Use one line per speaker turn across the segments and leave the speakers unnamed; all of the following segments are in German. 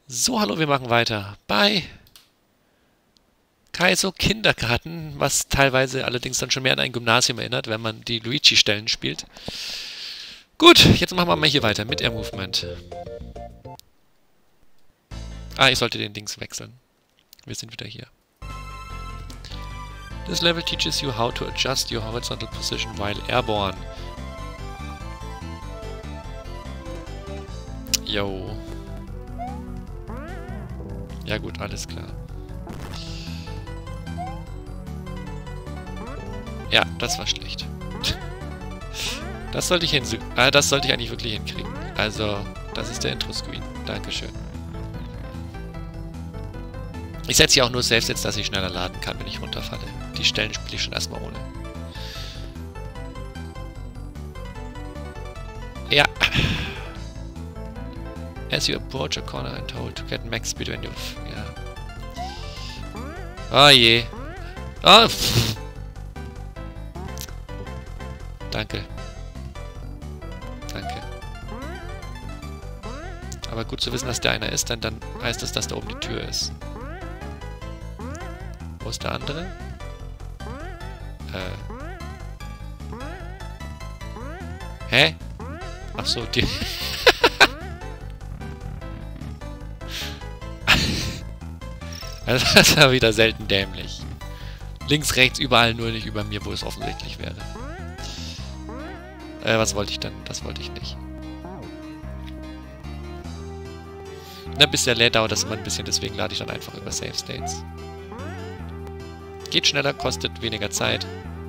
So, hallo, wir machen weiter bei Kaizo Kindergarten, was teilweise allerdings dann schon mehr an ein Gymnasium erinnert, wenn man die Luigi-Stellen spielt. Gut, jetzt machen wir mal hier weiter mit Air Movement. Ah, ich sollte den Dings wechseln. Wir sind wieder hier. This level teaches you how to adjust your horizontal position while airborne. Yo. Ja gut, alles klar. Ja, das war schlecht. Das sollte ich das sollte ich eigentlich wirklich hinkriegen. Also, das ist der Intro-Screen. Dankeschön. Ich setze hier auch nur selbst jetzt, dass ich schneller laden kann, wenn ich runterfalle. Die Stellen spiele ich schon erstmal ohne. Ja. As you approach a corner and hold to get max speed when you... Ja. Oh je. Oh, pff. Danke. Danke. Aber gut zu wissen, dass der einer ist, denn dann heißt das, dass da oben die Tür ist. Wo ist der andere? Hä? Ach so, die... Also das war wieder selten dämlich. Links, rechts, überall, nur nicht über mir, wo es offensichtlich wäre. Was wollte ich denn? Das wollte ich nicht. Na, bis der lädt, dauert das immer ein bisschen, deswegen lade ich dann einfach über Save States. Geht schneller, kostet weniger Zeit.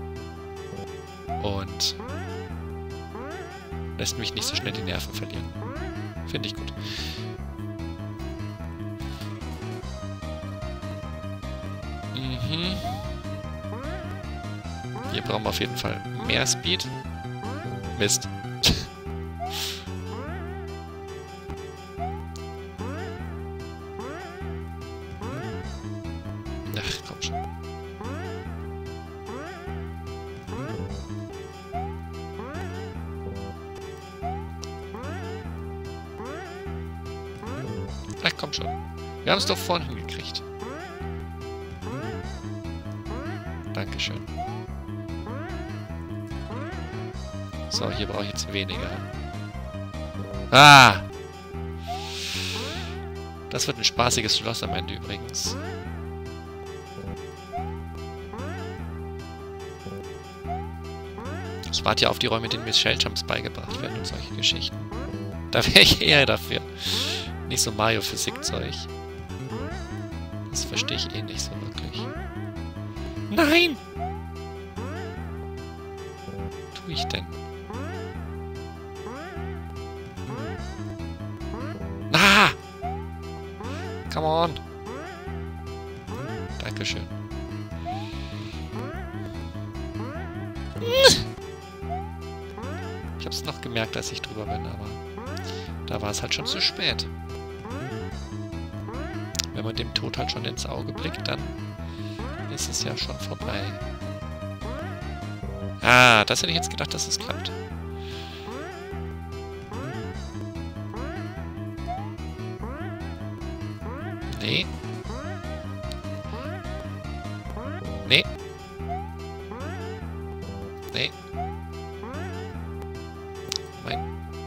Und lässt mich nicht so schnell die Nerven verlieren. Finde ich gut. Mhm. Hier brauchen wir auf jeden Fall mehr Speed. Mist. Ach, komm schon. Ach, komm schon. Wir haben es doch vorhin hingekriegt. Dankeschön. So, hier brauche ich jetzt weniger. Ah! Das wird ein spaßiges Schloss am Ende übrigens. Ich warte ja auf die Räume, denen mir Shelljumps beigebracht werden und solche Geschichten. Da wäre ich eher dafür. Nicht so Mario-Physik-Zeug. Das verstehe ich eh nicht so wirklich. Nein! Was tue ich denn? Ah! Come on! Dankeschön. Ich hab's noch gemerkt, als ich drüber bin, aber da war es halt schon zu spät. Wenn man dem Tod halt schon ins Auge blickt, dann ist es ja schon vorbei. Ah, das hätte ich jetzt gedacht, dass es klappt. Nee. Nee. Nee. Nein.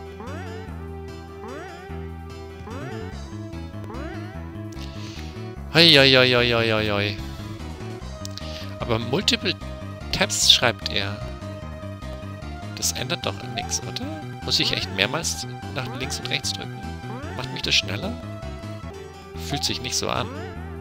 Hoi. Aber Multiple Tabs schreibt er. Das ändert doch nichts, oder? Muss ich echt mehrmals nach links und rechts drücken? Macht mich das schneller? Fühlt sich nicht so an.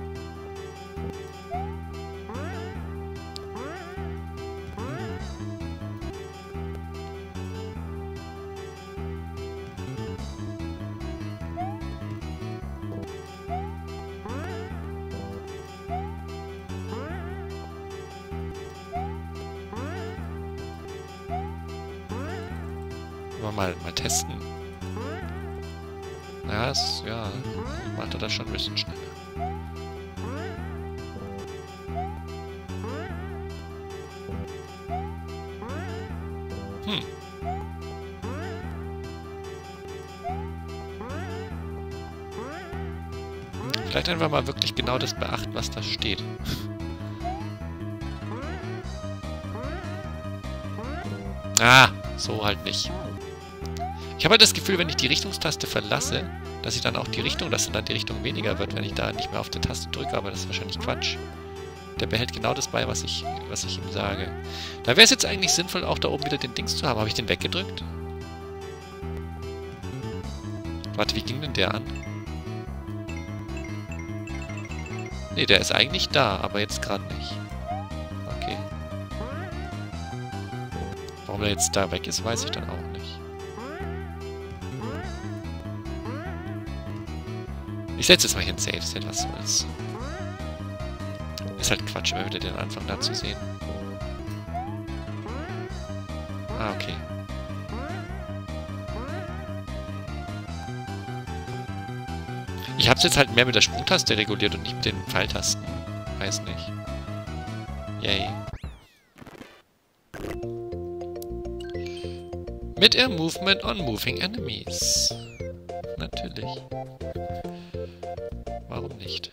Mal testen. Ja, macht er das schon ein bisschen schneller. Vielleicht einfach mal wirklich genau das beachten, was da steht. Ah, so halt nicht. Ich habe halt das Gefühl, wenn ich die Richtungstaste verlasse, dass ich dann auch die Richtung, dass dann die Richtung weniger wird, wenn ich da nicht mehr auf die Taste drücke, aber das ist wahrscheinlich Quatsch. Der behält genau das bei, was ich ihm sage. Da wäre es jetzt eigentlich sinnvoll, auch da oben wieder den Dings zu haben. Habe ich den weggedrückt? Warte, wie ging denn der an? Nee, der ist eigentlich da, aber jetzt gerade nicht. Okay. Warum der jetzt da weg ist, weiß ich dann auch nicht. Ich setze jetzt mal hier ein Save State, was soll's. Ist halt Quatsch, immer wieder den Anfang da zu sehen. Ah, okay. Ich hab's jetzt halt mehr mit der Sprungtaste reguliert und nicht mit den Pfeiltasten. Weiß nicht. Yay. Mit Air Movement on Moving Enemies. Natürlich. Warum nicht?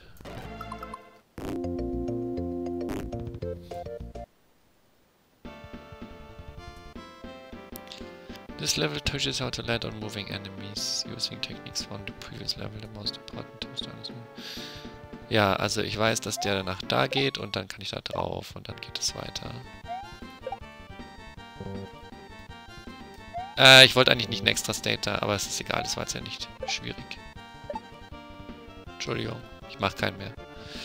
This level teaches how to land on moving enemies using techniques from the previous level. The most important test. Ja, also ich weiß, dass der nach da geht und dann kann ich da drauf und dann geht es weiter. Ich wollte eigentlich nicht ein extra State da, aber es ist egal, das war jetzt ja nicht schwierig. Entschuldigung, ich mache keinen mehr.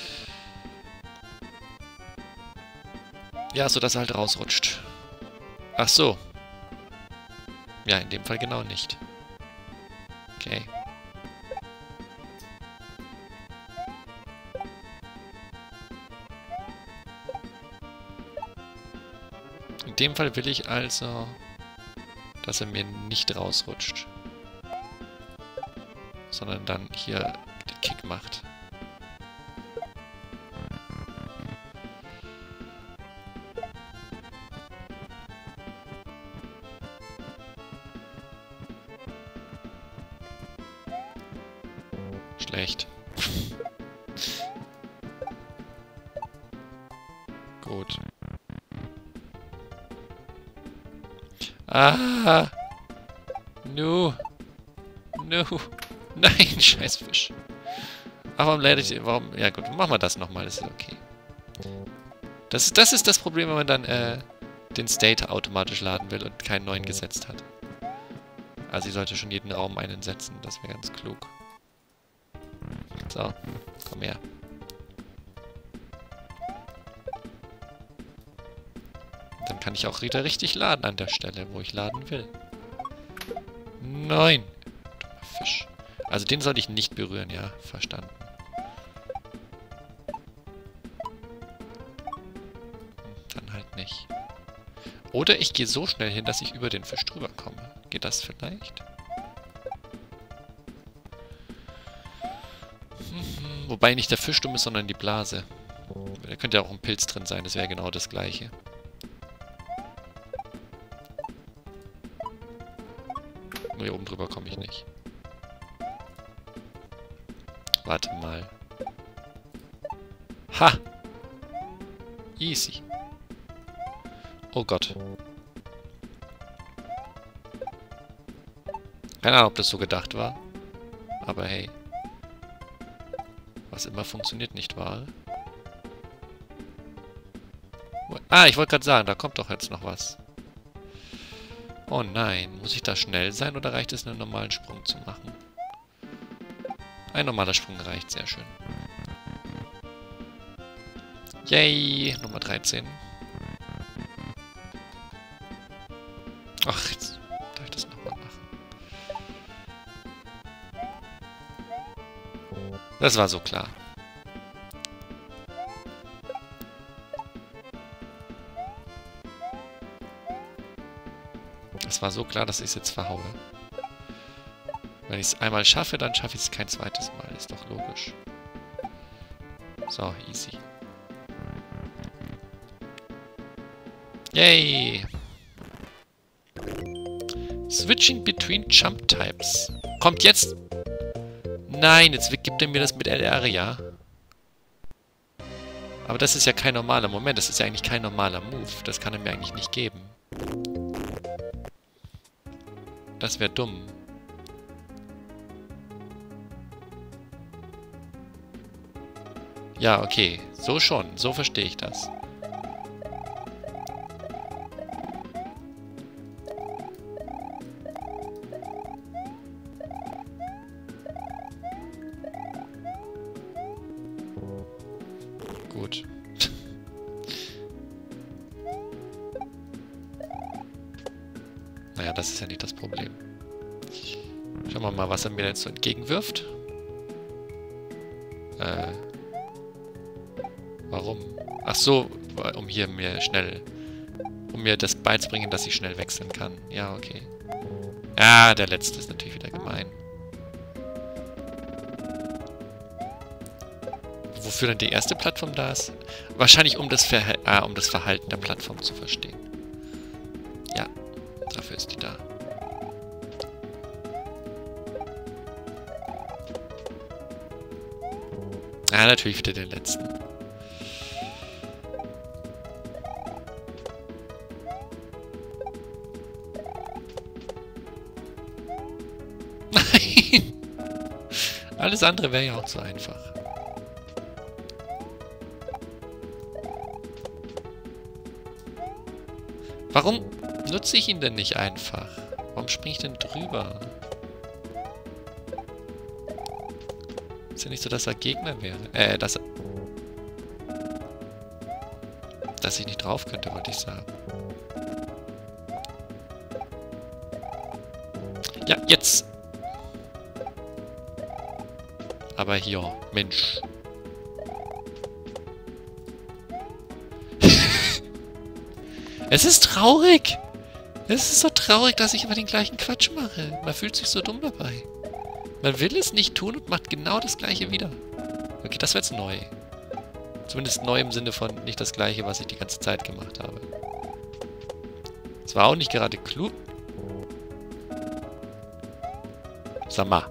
Ja, so dass er halt rausrutscht. Ach so. Ja, in dem Fall genau nicht. Okay. In dem Fall will ich also, dass er mir nicht rausrutscht. Sondern dann hier den Kick macht. Schlecht. Gut. Ah! No! No! Nein, scheiß Fisch. Aber warum leider ich... Warum... Ja gut, machen wir das nochmal, das ist okay. Das ist das Problem, wenn man dann den State automatisch laden will und keinen neuen gesetzt hat. Also ich sollte schon jeden Raum einen setzen, das wäre ganz klug. So, komm her. Dann kann ich auch wieder richtig laden an der Stelle, wo ich laden will. Nein! Dummer Fisch. Also den sollte ich nicht berühren, ja. Verstanden. Dann halt nicht. Oder ich gehe so schnell hin, dass ich über den Fisch drüber komme. Geht das vielleicht? Wobei nicht der Fisch dumm ist, sondern die Blase. Da könnte ja auch ein Pilz drin sein, das wäre genau das gleiche. Nur hier oben drüber komme ich nicht. Warte mal. Ha! Easy. Oh Gott. Keine Ahnung, ob das so gedacht war. Aber hey. Was immer funktioniert, nicht wahr? Ah, ich wollte gerade sagen, da kommt doch jetzt noch was. Oh nein, muss ich da schnell sein oder reicht es, einen normalen Sprung zu machen? Ein normaler Sprung reicht, sehr schön. Yay, Nummer 13. Ach, jetzt darf ich das nochmal machen. Das war so klar. Das war so klar, dass ich es jetzt verhaue. Wenn ich es einmal schaffe, dann schaffe ich es kein zweites Mal. Ist doch logisch. So, easy. Yay! Switching between Jump Types. Kommt jetzt... Nein, jetzt gibt er mir das mit LR, ja. Aber das ist ja kein normaler Moment. Das ist ja eigentlich kein normaler Move. Das kann er mir eigentlich nicht geben. Das wäre dumm. Ja, okay. So schon. So verstehe ich das. Gut. Naja, das ist ja nicht das Problem. Schauen wir mal, was er mir jetzt so entgegenwirft. Warum? Ach so, um hier mir schnell... Um mir das beizubringen, dass ich schnell wechseln kann. Ja, okay. Ja, der letzte ist natürlich wieder gemein. Wofür dann die erste Plattform da ist? Wahrscheinlich um das Verhalten der Plattform zu verstehen. Ja, dafür ist die da. Ah, natürlich wieder den letzten. Nein! Alles andere wäre ja auch zu einfach. Warum nutze ich ihn denn nicht einfach? Warum springe ich denn drüber? Ist ja nicht so, dass er Gegner wäre. Dass ich nicht drauf könnte, wollte ich sagen. Ja, jetzt! Aber hier, Mensch. Es ist traurig! Es ist so traurig, dass ich immer den gleichen Quatsch mache. Man fühlt sich so dumm dabei. Man will es nicht tun und macht genau das gleiche wieder. Okay, das wäre jetzt neu. Zumindest neu im Sinne von nicht das gleiche, was ich die ganze Zeit gemacht habe. Es war auch nicht gerade klug. Sag mal.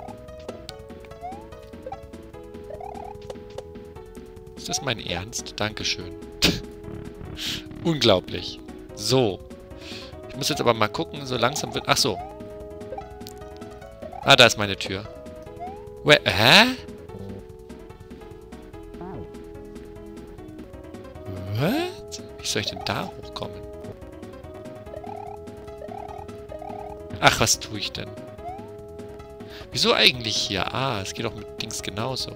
Ist das mein Ernst? Dankeschön. Unglaublich. So. Ich muss jetzt aber mal gucken, so langsam wird... Ach so. Ah, da ist meine Tür. Hä? What? Wie soll ich denn da hochkommen? Ach, was tue ich denn? Wieso eigentlich hier? Ah, es geht doch mit Dings genauso.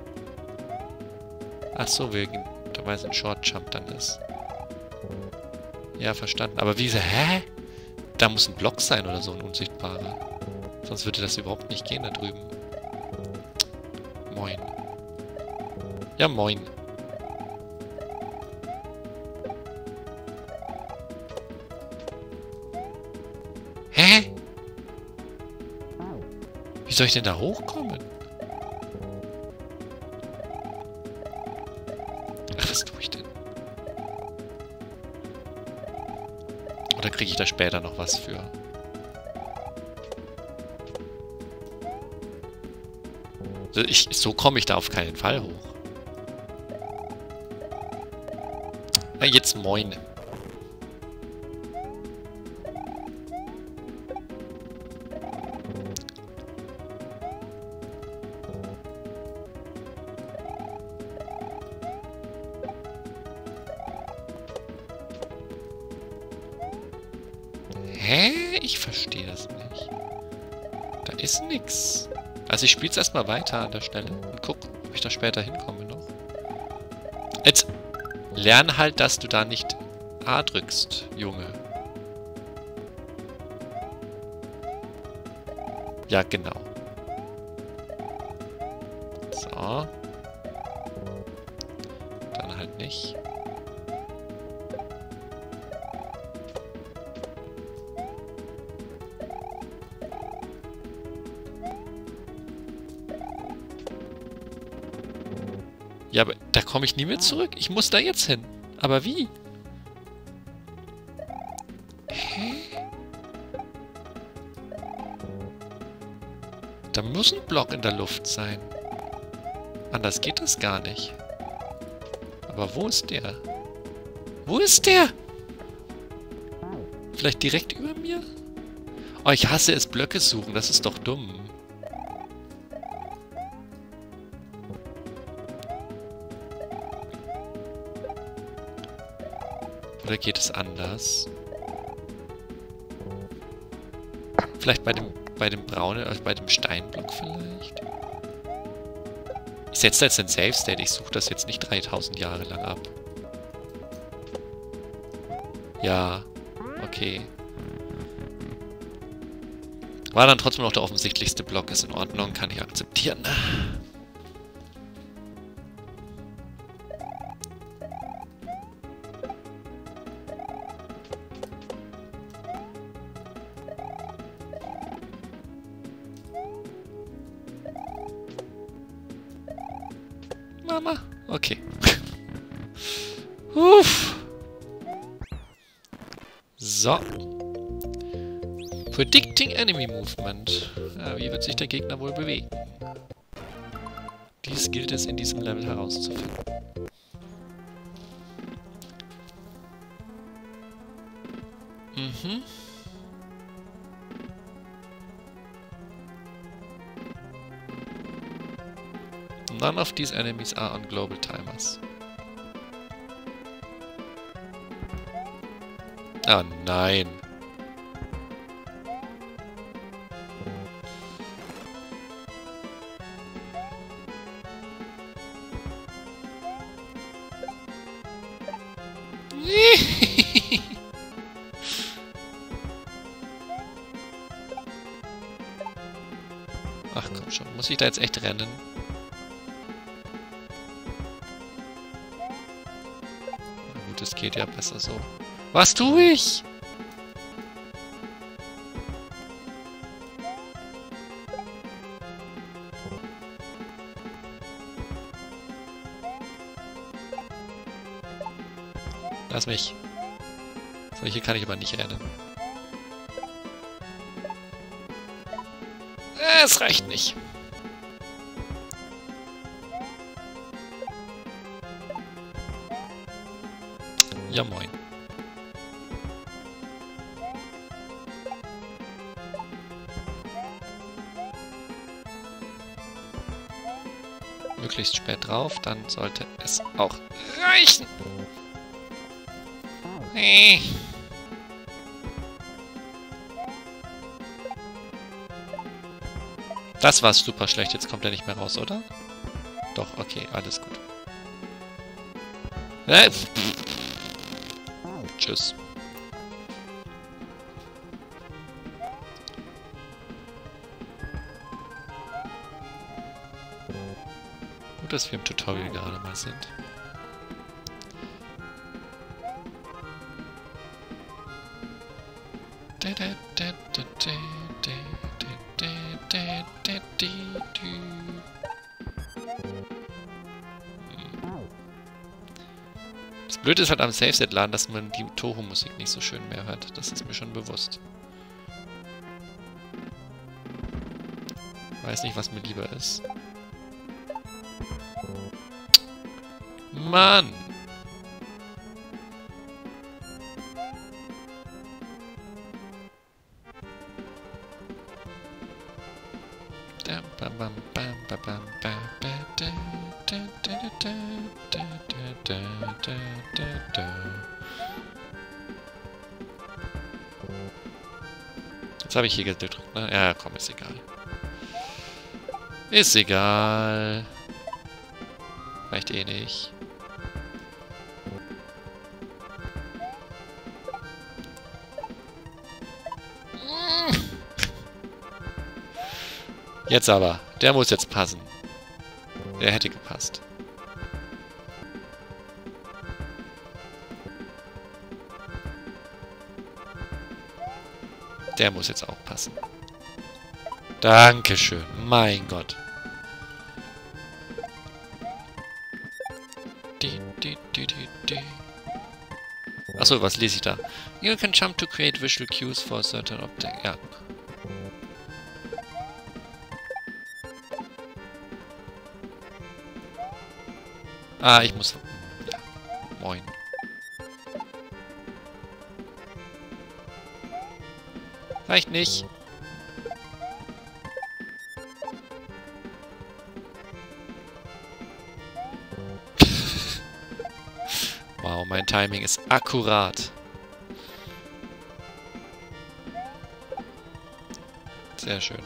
Ach so, wegen... weil es ein Short Jump dann ist. Ja, verstanden. Aber wie gesagt, hä? Da muss ein Block sein oder so, ein unsichtbarer. Sonst würde das überhaupt nicht gehen da drüben. Moin. Ja, moin. Hä? Wie soll ich denn da hochkommen? Ach, was tue ich denn? Oder kriege ich da später noch was für? So komme ich da auf keinen Fall hoch. Na, jetzt moin. Hä? Ich verstehe das nicht. Da ist nix. Also ich spiele es erstmal weiter an der Stelle und guck, ob ich da später hinkomme noch. Jetzt lern halt, dass du da nicht A drückst, Junge. Ja, genau. So. Dann halt nicht. Ja, aber da komme ich nie mehr zurück. Ich muss da jetzt hin. Aber wie? Hä? Da Muss ein Block in der Luft sein. Anders geht das gar nicht. Aber wo ist der? Wo ist der? Vielleicht direkt über mir? Oh, ich hasse es, Blöcke suchen. Das ist doch dumm. Oder geht es anders? Vielleicht bei dem braunen, also bei dem Steinblock vielleicht? Ich setze da jetzt den Save State. Ich suche das jetzt nicht 3000 Jahre lang ab. Ja, okay. War dann trotzdem noch der offensichtlichste Block. Ist in Ordnung, kann ich akzeptieren. Mama, okay. Uff. So. Predicting Enemy Movement. Ja, wie wird sich der Gegner wohl bewegen? Dies gilt es in diesem Level herauszufinden. Mhm. None of these enemies are on global timers. Ah, nein. Ach komm schon, muss ich da jetzt echt rennen? Na gut, es geht ja besser so. Was tue ich? Lass mich. So, hier kann ich aber nicht rennen. Es reicht nicht. Ja, moin. Möglichst spät drauf, dann sollte es auch reichen. Das war super schlecht, jetzt kommt er nicht mehr raus, oder? Doch, okay, alles gut. Tschüss. Gut, dass wir im Tutorial gerade mal sind. Das Blöde ist halt am Save-Set-Laden, dass man die Toho-Musik nicht so schön mehr hört. Das ist mir schon bewusst. Weiß nicht, was mir lieber ist. Mann! Jetzt habe ich hier gedrückt, ne? Ja, komm, ist egal. Ist egal. Reicht eh nicht. Jetzt aber. Der muss jetzt passen. Der hätte gepasst. Der muss jetzt auch passen. Dankeschön. Mein Gott. Achso, was lese ich da? You can jump to create visual cues for certain objects. Ja. Ah, ich muss... Ja. Moin. Reicht nicht. Wow, mein Timing ist akkurat. Sehr schön.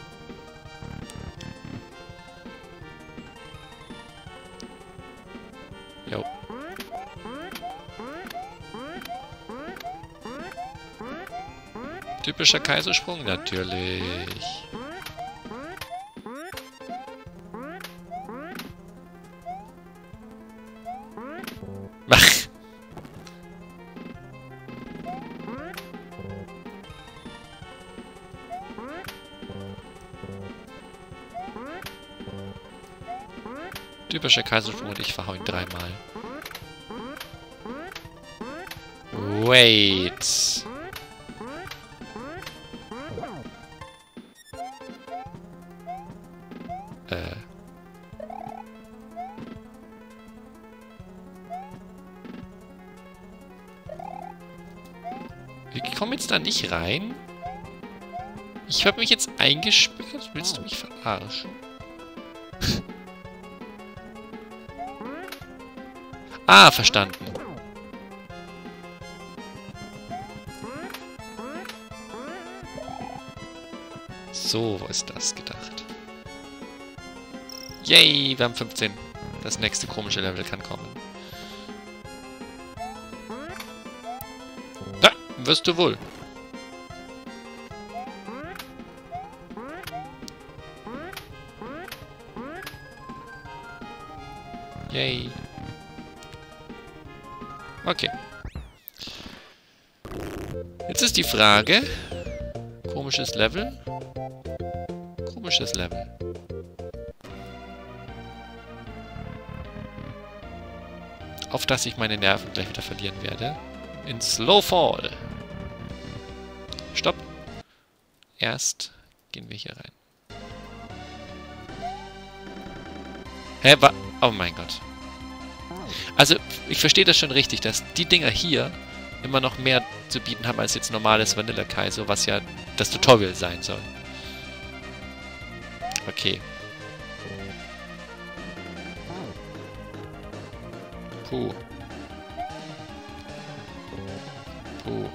Jo. Typischer Kaisersprung? Natürlich. Mach. Typischer Kaisersprung und ich verhau ihn dreimal. Wait. Ich komme jetzt da nicht rein. Ich habe mich jetzt eingesperrt. Willst du mich verarschen? Ah, verstanden. So ist das gedacht. Yay, wir haben 15. Das nächste komische Level kann kommen. Da wirst du wohl. Yay. Okay. Jetzt ist die Frage. Komisches Level. Komisches Level. Auf das ich meine Nerven gleich wieder verlieren werde. In Slow Fall. Stopp. Erst gehen wir hier rein. Hä, oh mein Gott. Also, ich verstehe das schon richtig, dass die Dinger hier immer noch mehr zu bieten haben als jetzt normales Vanilla Kaizo, was ja das Tutorial sein soll. Okay. Puh. Puh.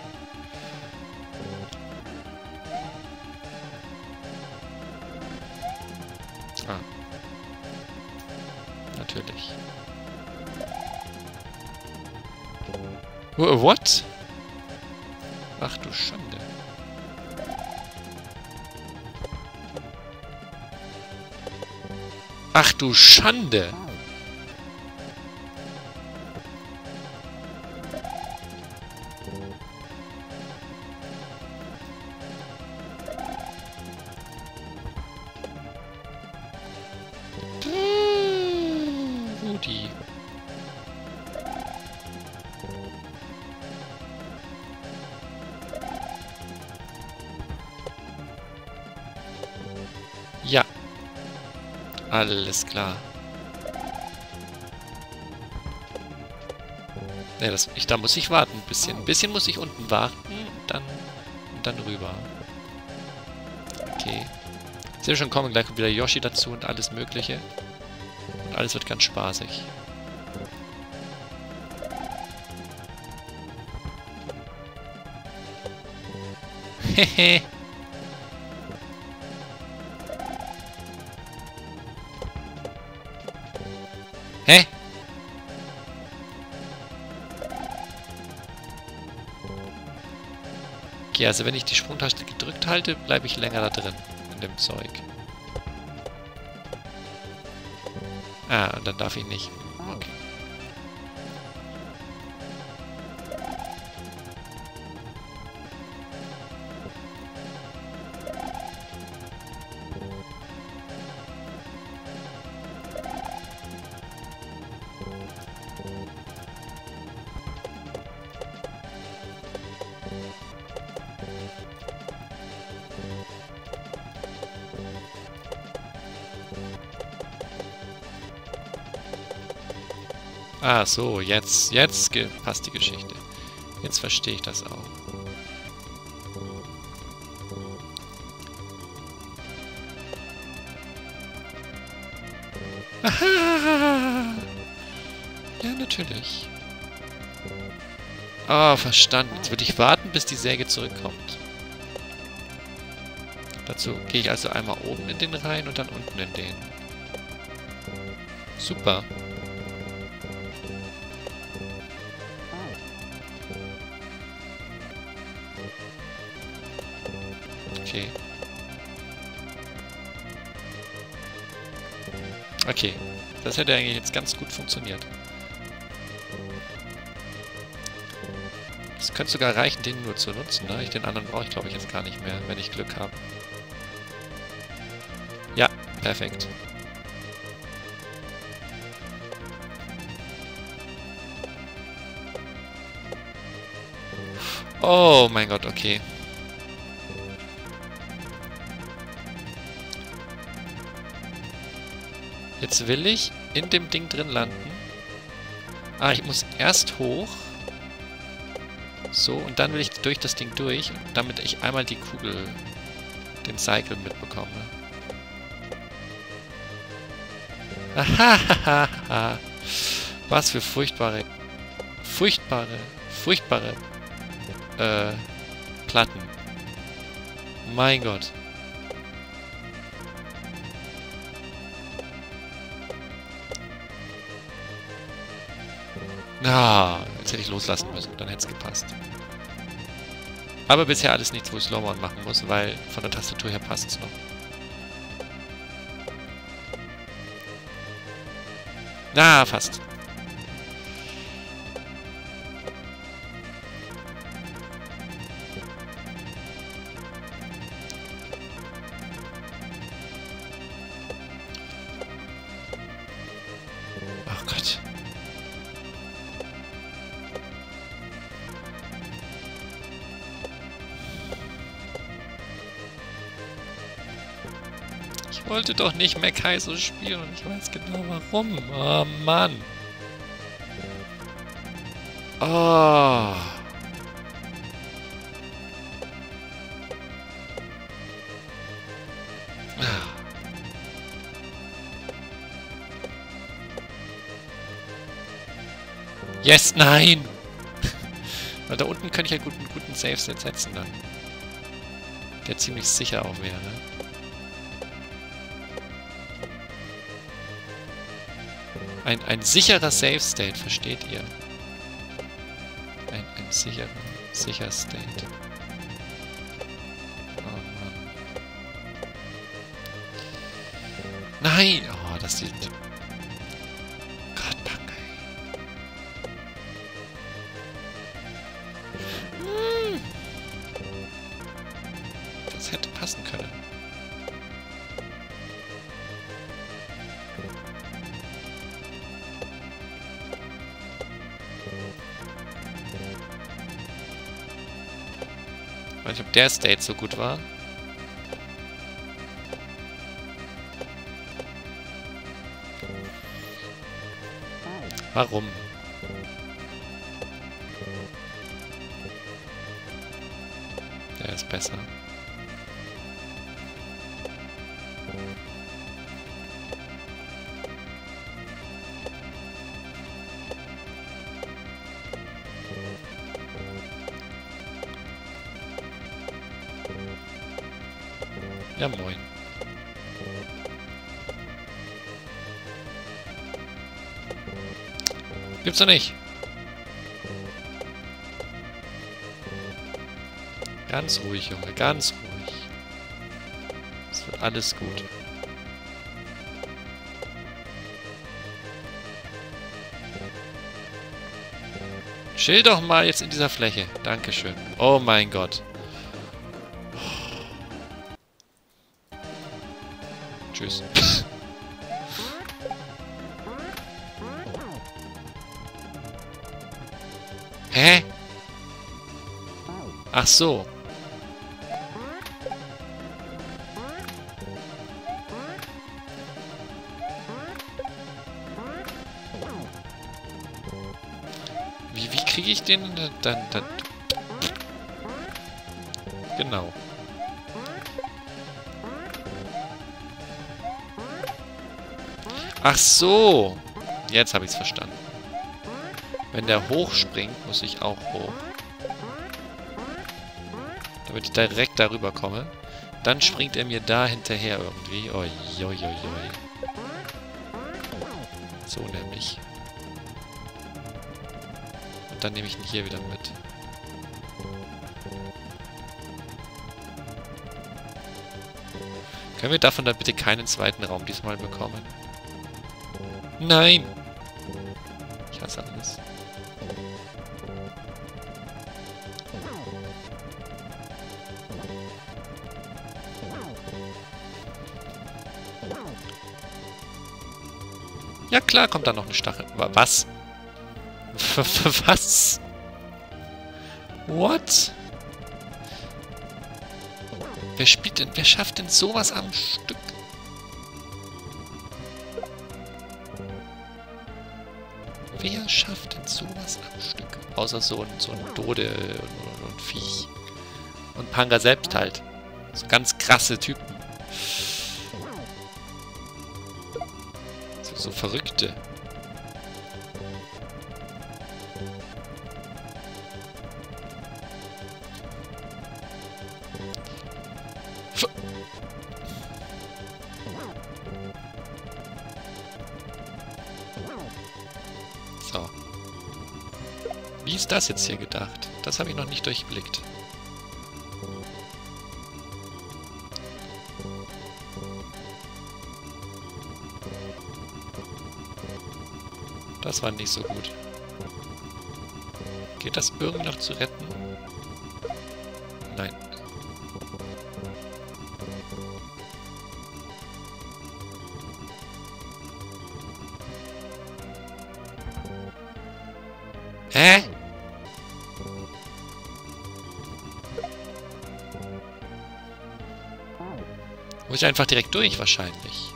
Ah. Natürlich. What? Ach du Schande. Ach du Schande. Rudi. Ja. Alles klar. Ja, da muss ich warten ein bisschen. Ein bisschen muss ich unten warten, dann rüber. Okay. Ich sehe schon, kommen gleich wieder Yoshi dazu und alles Mögliche. Und alles wird ganz spaßig. Hehe. Hä? Okay, also wenn ich die Sprungtaste gedrückt halte, bleibe ich länger da drin, in dem Zeug. Ah, und dann darf ich nicht. Okay. Ah, so, jetzt passt die Geschichte. Jetzt verstehe ich das auch. Aha! Ja, natürlich. Ah, verstanden. Jetzt würde ich warten, bis die Säge zurückkommt. Dazu gehe ich also einmal oben in den rein und dann unten in den. Super. Okay. Okay. Das hätte eigentlich jetzt ganz gut funktioniert. Es könnte sogar reichen, den nur zu nutzen, ne? Den anderen brauche ich, glaube ich, jetzt gar nicht mehr, wenn ich Glück habe. Ja, perfekt. Oh mein Gott, okay. Jetzt will ich in dem Ding drin landen. Ah, ich muss erst hoch. So, und dann will ich durch das Ding durch, damit ich einmal die Kugel, den Cycle mitbekomme. Ahahaha. Was für furchtbare Platten. Mein Gott. Ah, jetzt hätte ich loslassen müssen, dann hätte es gepasst. Aber bisher alles nichts, wo ich Slow-Mo machen muss, weil von der Tastatur her passt es noch. Na, fast. Oh Gott. Ich wollte doch nicht Mackay so spielen und ich weiß genau warum. Oh Mann. Oh. Yes, nein! Weil da unten könnte ich ja einen guten Save-Set setzen dann. Der ziemlich sicher auch wäre. Ein sicherer Save-State, versteht ihr? Ein sicher State. Oh Mann. Nein! Oh, das sieht... Gott, Bange. Das hätte passen können. Ich weiß nicht, ob der State so gut war. Warum? Der ist besser. Ja, moin. Gibt's doch nicht. Ganz ruhig, Junge, ganz ruhig. Es wird alles gut. Chill doch mal jetzt in dieser Fläche. Dankeschön. Oh mein Gott. Tschüss. Hä? Ach so. kriege ich den dann... Genau. Ach so. Jetzt habe ich es verstanden. Wenn der hochspringt, muss ich auch hoch. Damit ich direkt darüber komme. Dann springt er mir da hinterher irgendwie. Oi, oi, oi, oi. So nämlich. Und dann nehme ich ihn hier wieder mit. Können wir davon dann bitte keinen zweiten Raum diesmal bekommen? Nein! Ich hasse alles. Ja klar, kommt da noch eine Stachel. Was? Was? What? Wer spielt denn, wer schafft denn sowas am Stück? Wer schafft denn sowas am Stück? Außer so ein Dode und Viech. Und Panga selbst halt. So ganz krasse Typen. So Verrückte. So. Wie ist das jetzt hier gedacht? Das habe ich noch nicht durchblickt. Das war nicht so gut. Geht das irgendwie noch zu retten? Nein. Hä? Muss ich einfach direkt durch wahrscheinlich.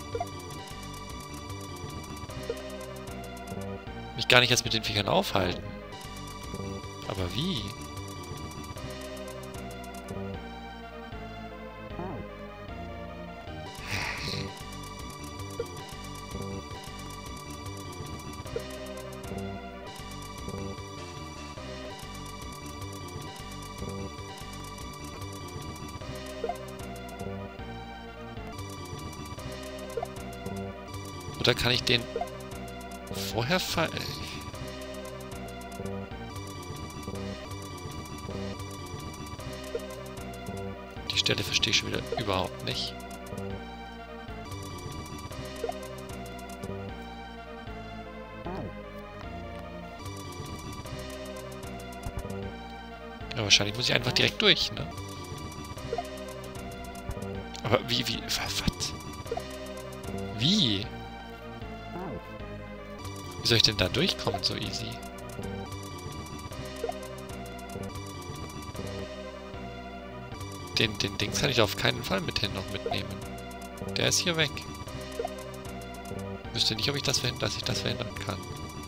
Mich gar nicht erst mit den Viechern aufhalten. Aber wie? Oder kann ich den vorher fallen? Die Stelle verstehe ich schon wieder überhaupt nicht. Ja, wahrscheinlich muss ich einfach direkt durch, ne? Aber wie, was? Wie? Wie soll ich denn da durchkommen so easy? Den Dings kann ich auf keinen Fall noch mitnehmen. Der ist hier weg. Wüsste nicht, ob ich dass ich das verhindern kann.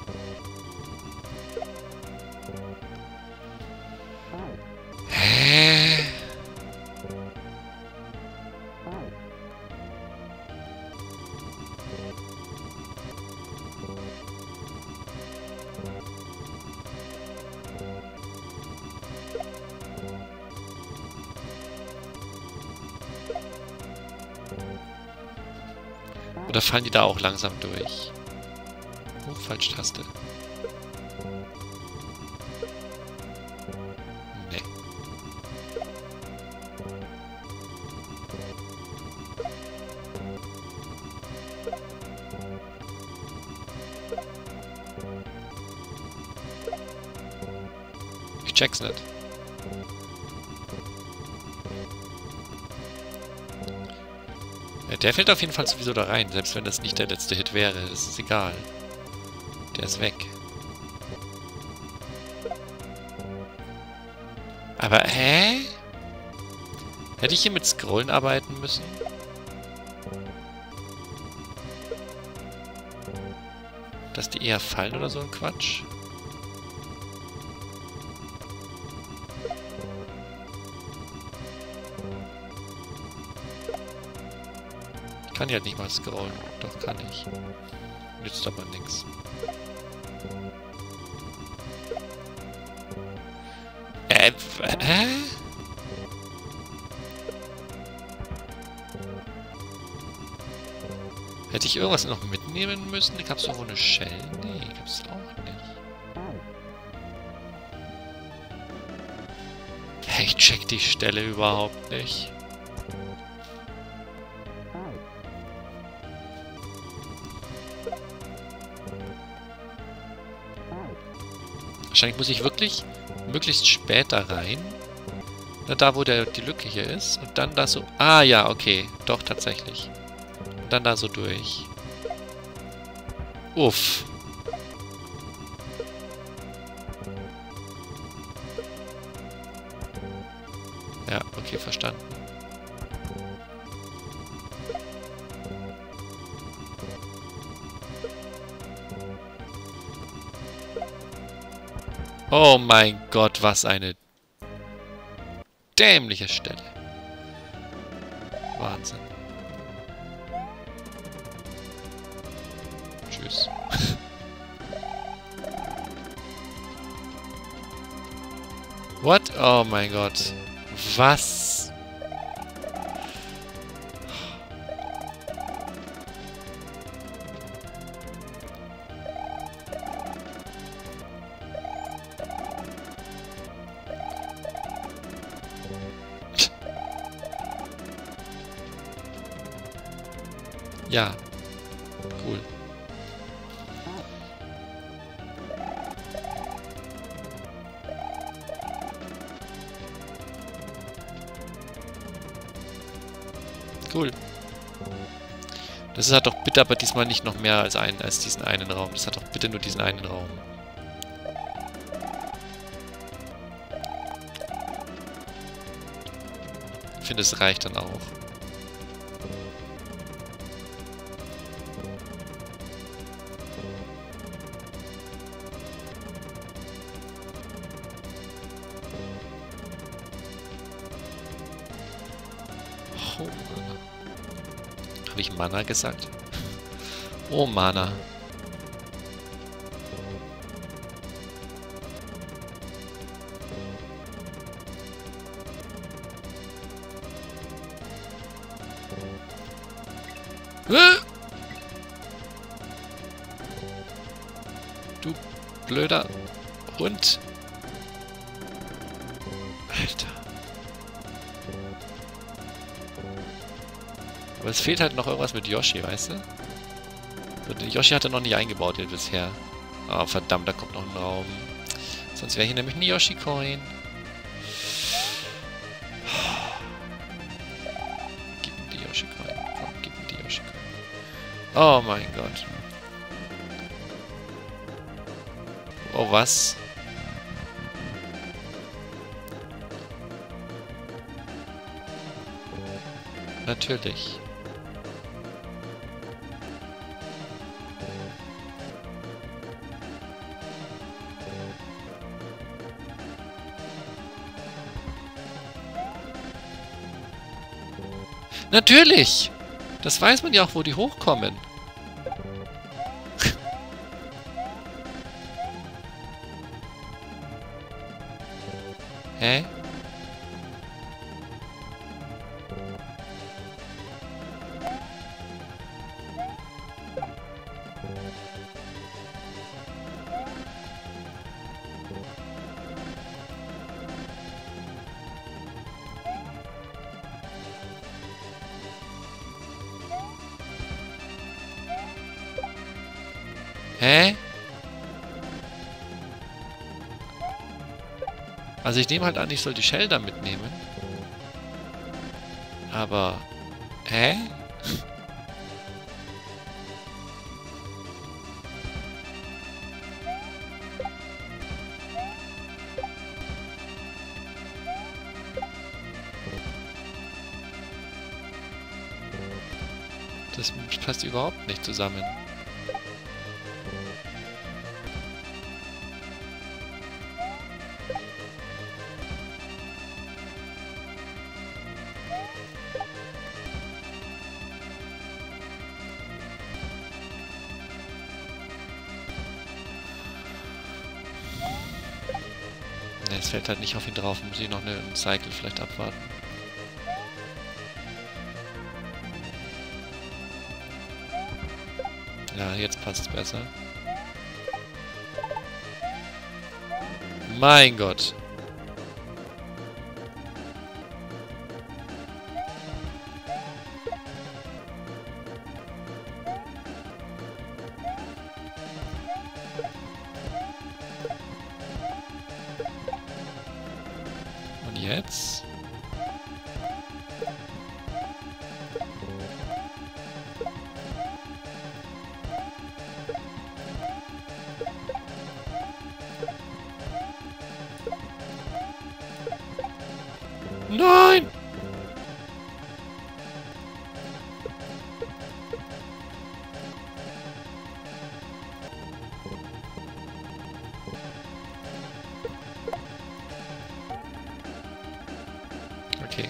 Hä? Oder fallen die da auch langsam durch? Oh, falsche Taste. Nee. Ich check's nicht. Der fällt auf jeden Fall sowieso da rein, selbst wenn das nicht der letzte Hit wäre. Das ist egal. Der ist weg. Aber, hä? Hätte ich hier mit Scrollen arbeiten müssen? Dass die eher fallen oder so ein Quatsch? Kann ich halt nicht mal scrollen. Doch, kann ich. Nützt aber nichts. Hä? Hätte ich irgendwas noch mitnehmen müssen? Gab es irgendwo eine Shell? Nee, gab's auch nicht. Hey, ich check die Stelle überhaupt nicht. Wahrscheinlich muss ich wirklich möglichst spät da rein. Na, da, wo die Lücke hier ist. Und dann da so... Ah, ja, okay. Doch, tatsächlich. Und dann da so durch. Uff. Ja, okay, verstanden. Oh mein Gott, was eine dämliche Stelle. Wahnsinn. Tschüss. What? Oh mein Gott. Was? Ja. Cool. Cool. Das hat doch bitte aber diesmal nicht noch mehr als diesen einen Raum. Das hat doch bitte nur diesen einen Raum. Ich finde, es reicht dann auch. Oh, habe ich Mana gesagt? Oh, Mana. Du blöder Hund. Alter. Aber es fehlt halt noch irgendwas mit Yoshi, weißt du? Yoshi hat er noch nicht eingebaut hier bisher. Oh, verdammt, da kommt noch ein Raum. Sonst wäre hier nämlich ein Yoshi-Coin. Gib mir die Yoshi-Coin. Komm, gib mir die Yoshi-Coin. Oh mein Gott. Oh, was? Natürlich. Natürlich! Das weiß man ja auch, wo die hochkommen. Hä? Hä? Also ich nehme halt an, ich soll die Shell da mitnehmen. Aber... Hä? Das passt überhaupt nicht zusammen. Ne, es fällt halt nicht auf ihn drauf. Muss ich noch eine Cycle vielleicht abwarten. Ja, jetzt passt es besser. Mein Gott. Und jetzt? Nein! Okay.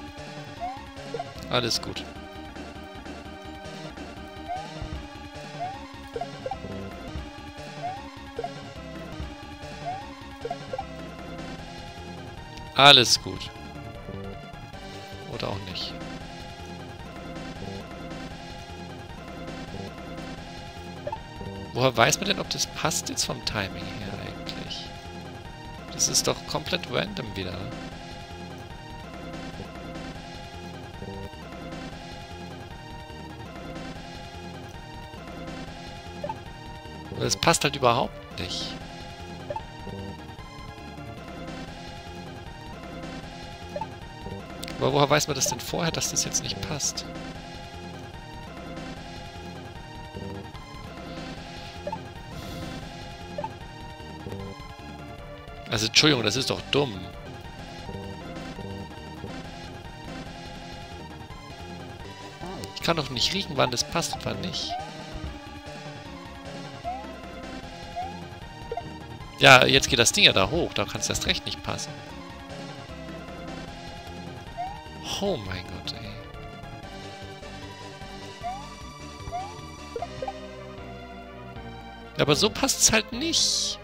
Alles gut. Alles gut. Oder auch nicht. Woher weiß man denn, ob das passt jetzt vom Timing her eigentlich? Das ist doch komplett random wieder. Aber es passt halt überhaupt nicht. Aber woher weiß man das denn vorher, dass das jetzt nicht passt? Also, Entschuldigung, das ist doch dumm. Ich kann doch nicht riechen, wann das passt und wann nicht. Ja, jetzt geht das Ding ja da hoch. Da kann es erst recht nicht passen. Oh mein Gott, ey. Aber so passt es halt nicht.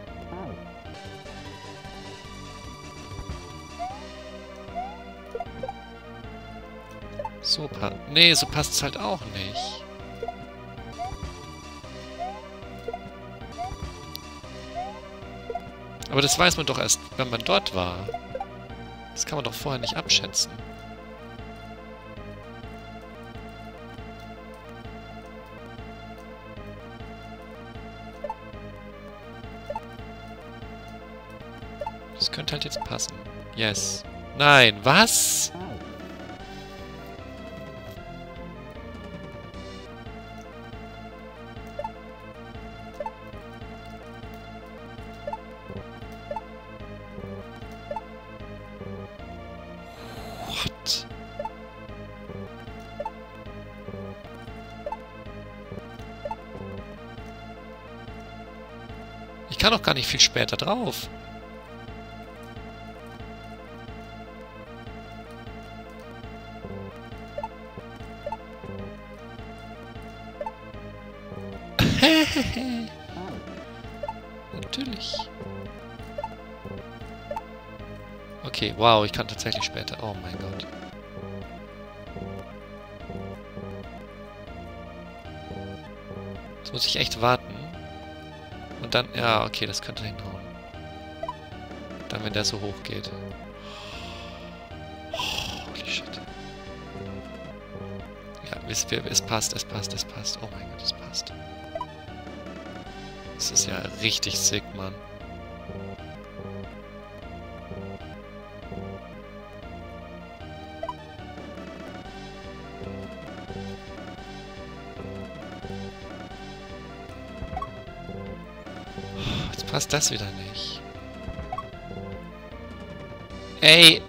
So passt... Nee, so passt es halt auch nicht. Aber das weiß man doch erst, wenn man dort war. Das kann man doch vorher nicht abschätzen. Das könnte halt jetzt passen. Yes. Nein, was? What? Ich kann doch gar nicht viel später drauf. Natürlich. Okay, wow, ich kann tatsächlich später. Oh mein Gott. Jetzt muss ich echt warten. Und dann... Ja, okay, das könnte hinhauen. Dann, wenn der so hoch geht. Holy shit. Ja, es passt, es passt, es passt. Oh mein Gott, es passt. Das ist ja richtig sick, Mann. Jetzt passt das wieder nicht. Ey!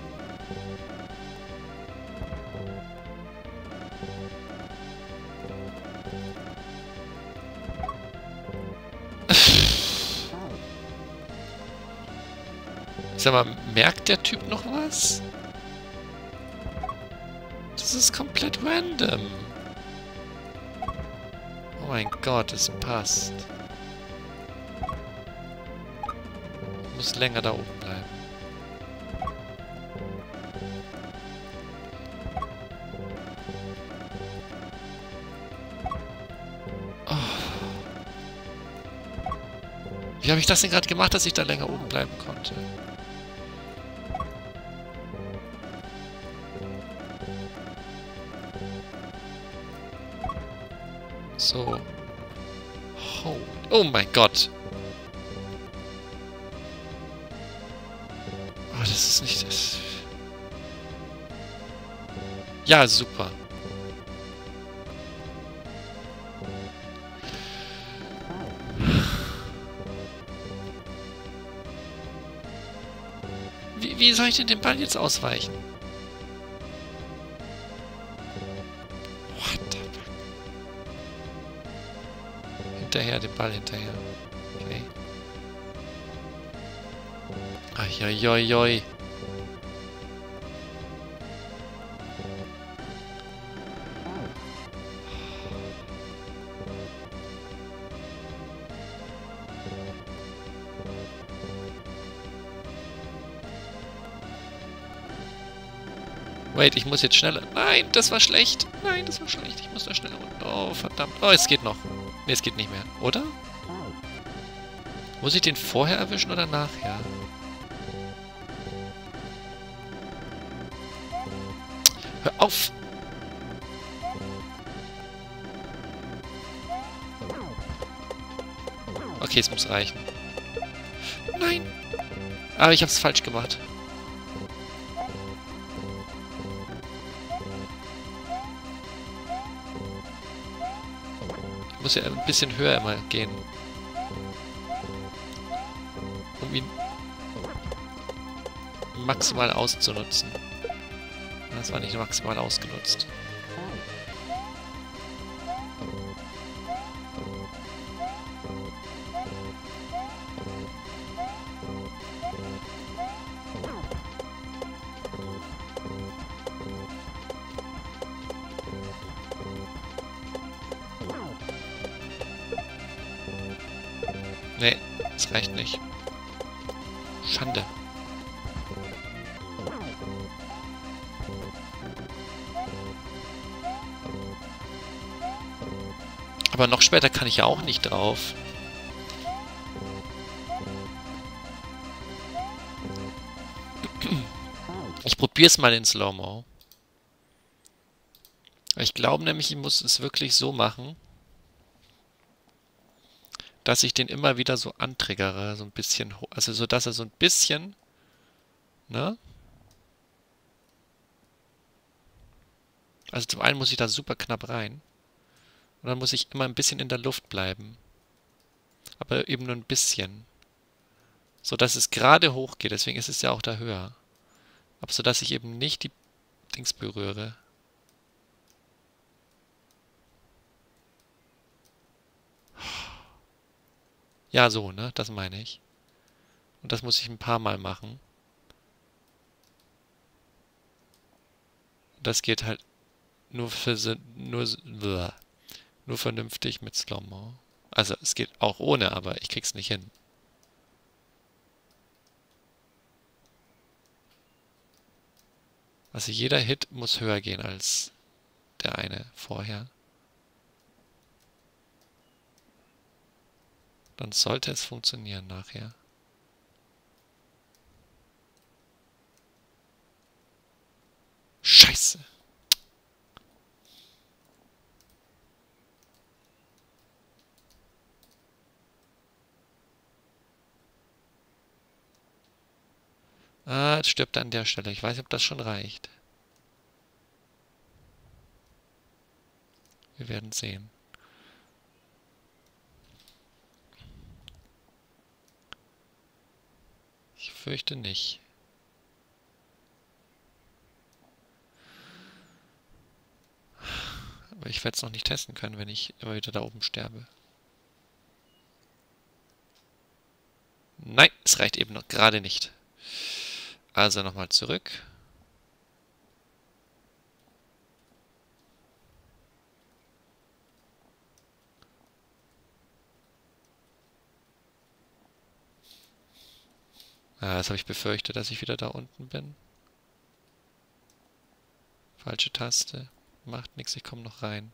Sag mal, merkt der Typ noch was? Das ist komplett random. Oh mein Gott, es passt. muss länger da oben bleiben. Oh. Wie habe ich das denn gerade gemacht, dass ich da länger oben bleiben konnte? So. Oh mein Gott. Oh, das ist nicht das. Ja, super. Wie soll ich denn den Ball jetzt ausweichen? What the fuck? Hinterher, den Ball hinterher. Okay. Aiaiaiai. Wait, ich muss jetzt schneller. Nein, das war schlecht. Nein, das war schlecht. Ich muss da schneller runter. Oh, verdammt. Oh, es geht noch. Ne, es geht nicht mehr. Oder? Muss ich den vorher erwischen oder nachher? Hör auf! Okay, es muss reichen. Nein! Aber ich hab's falsch gemacht. Ich muss ja ein bisschen höher immer gehen. Um ihn maximal auszunutzen. Das war nicht maximal ausgenutzt. Nee, das reicht nicht. Schande. Aber noch später kann ich ja auch nicht drauf. Ich probiere es mal in Slow-Mo. Ich glaube nämlich, ich muss es wirklich so machen, dass ich den immer wieder so antriggere, so ein bisschen, also so, dass er so ein bisschen, ne? Also zum einen muss ich da super knapp rein. Und dann muss ich immer ein bisschen in der Luft bleiben. Aber eben nur ein bisschen. So dass es gerade hoch geht, deswegen ist es ja auch da höher. Aber so dass ich eben nicht die Dings berühre. Ja, so, ne? Das meine ich. Und das muss ich ein paar Mal machen. Das geht halt nur nur vernünftig mit Slow-Mo. Also es geht auch ohne, aber ich krieg's nicht hin. Also jeder Hit muss höher gehen als der eine vorher. Dann sollte es funktionieren nachher. Scheiße. Ah, jetzt stirbt er an der Stelle. Ich weiß nicht, ob das schon reicht. Wir werden sehen. Ich fürchte nicht. Aber ich werde es noch nicht testen können, wenn ich immer wieder da oben sterbe. Nein, es reicht eben noch gerade nicht. Also nochmal zurück. Ah, das habe ich befürchtet, dass ich wieder da unten bin. Falsche Taste. Macht nichts, ich komme noch rein.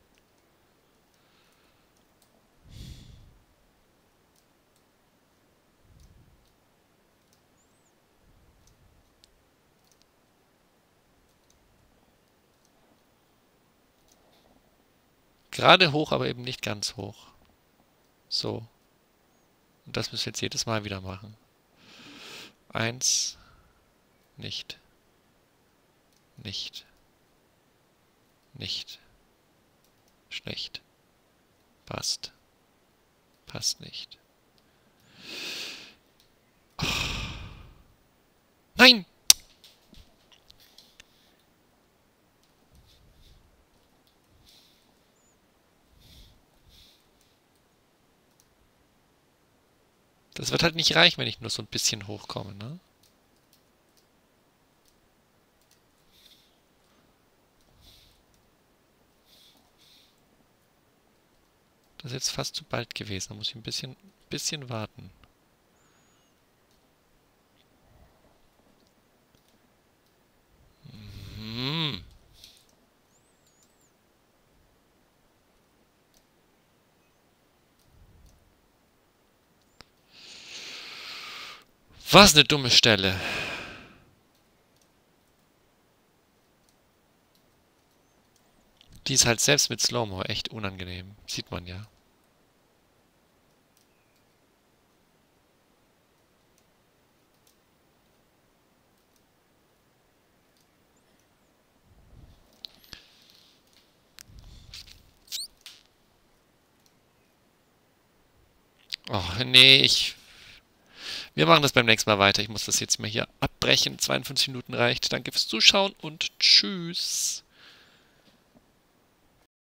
Gerade hoch, aber eben nicht ganz hoch. So. Und das müssen wir jetzt jedes Mal wieder machen. 1. Nicht. Nicht. Nicht. Schlecht. Passt. Passt nicht. Oh. Nein! Das wird halt nicht reichen, wenn ich nur so ein bisschen hochkomme, ne? Das ist jetzt fast zu bald gewesen. Da muss ich ein bisschen warten. Hm. Was eine dumme Stelle. Die ist halt selbst mit Slow-Mo echt unangenehm. Sieht man ja. Oh, nee, wir machen das beim nächsten Mal weiter. Ich muss das jetzt mal hier abbrechen. 52 Minuten reicht. Danke fürs Zuschauen und tschüss.